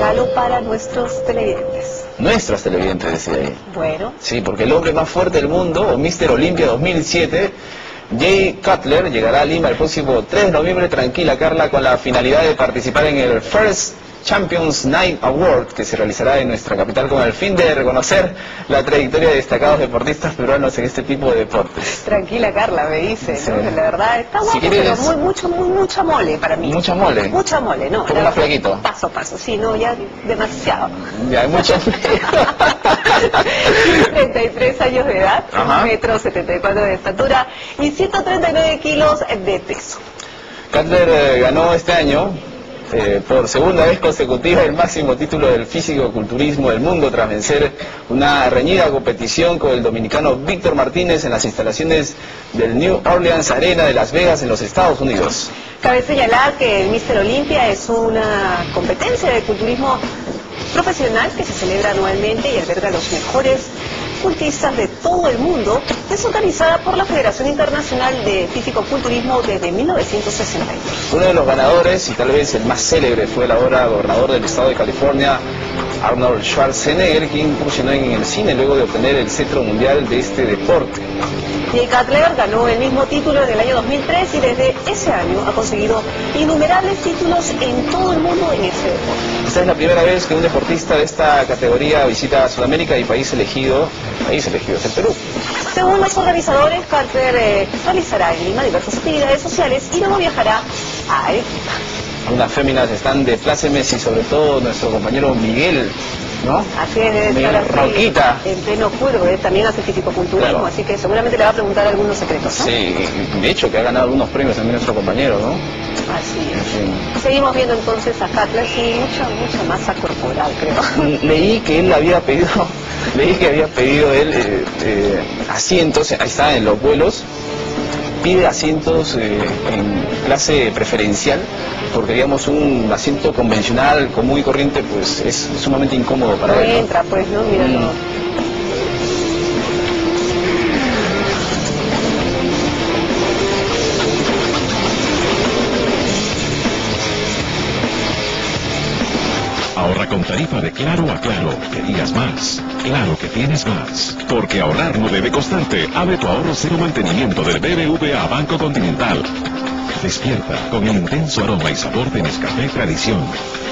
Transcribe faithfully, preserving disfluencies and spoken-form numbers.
regalo para nuestros televidentes. Nuestras televidentes, decía ahí. Bueno. Sí, porque el hombre más fuerte del mundo, o míster Olympia dos mil siete, Jay Cutler, llegará a Lima el próximo tres de noviembre, tranquila Carla, con la finalidad de participar en el First Champions Night Award, que se realizará en nuestra capital con el fin de reconocer la trayectoria de destacados deportistas peruanos en este tipo de deportes. Tranquila Carla, me dice, Sí. ¿no? La verdad está guapo, Si quieres, pero muy, mucho, muy, mucha mole para mí. Mucha mole. Mucha mole, ¿no? Como más flaquito. Paso a paso, sí, no, ya demasiado. Ya hay mucho. treinta y tres años de edad, Ajá. un metro setenta y cuatro de estatura y ciento treinta y nueve kilos de peso. Cutler eh, ganó este año eh, por segunda vez consecutiva el máximo título del físico-culturismo del mundo, tras vencer una reñida competición con el dominicano Víctor Martínez en las instalaciones del New Orleans Arena de Las Vegas en los Estados Unidos. Cabe señalar que el míster Olympia es una competencia de culturismo profesional que se celebra anualmente y alberga a los mejores cultistas de todo el mundo. Es organizada por la Federación Internacional de Físico-Culturismo desde mil novecientos sesenta y tres. Uno de los ganadores, y tal vez el más célebre, fue el ahora gobernador del estado de California, Arnold Schwarzenegger, quien incursionó en el cine luego de obtener el cetro mundial de este deporte. Jay Cutler ganó el mismo título en el año dos mil tres y desde ese año ha conseguido innumerables títulos en todo el mundo en ese deporte. Esta es la primera vez que un deportista de esta categoría visita Sudamérica y país elegido, país elegido es el Perú. Según los organizadores, Cutler eh, realizará en Lima diversas actividades sociales y luego viajará a Arequipa. Unas féminas están de plácemes y sobre todo nuestro compañero Miguel, ¿no? Así es, debe Miguel estar así, Roquita. en pleno curvo, él también hace físico-culturismo, Claro. así que seguramente le va a preguntar algunos secretos, ¿no? Sí, de hecho que ha ganado algunos premios también nuestro compañero, ¿no? Así es. Sí. Seguimos viendo entonces a Cutler sin mucha, mucha masa corporal, creo. Leí que él había pedido, leí que había pedido él eh, eh, asientos, ahí está en los vuelos, pide asientos eh, en clase preferencial, porque digamos un asiento convencional, común y corriente, pues es sumamente incómodo para No él, ¿no? entra, pues, ¿no? Mira, Mm. no. Ahorra con tarifa de Claro a Claro. Querías más. Claro que tienes más. Porque ahorrar no debe costarte. Abre tu ahorro cero mantenimiento del B B V A Banco Continental. Despierta con el intenso aroma y sabor de Nescafé Tradición.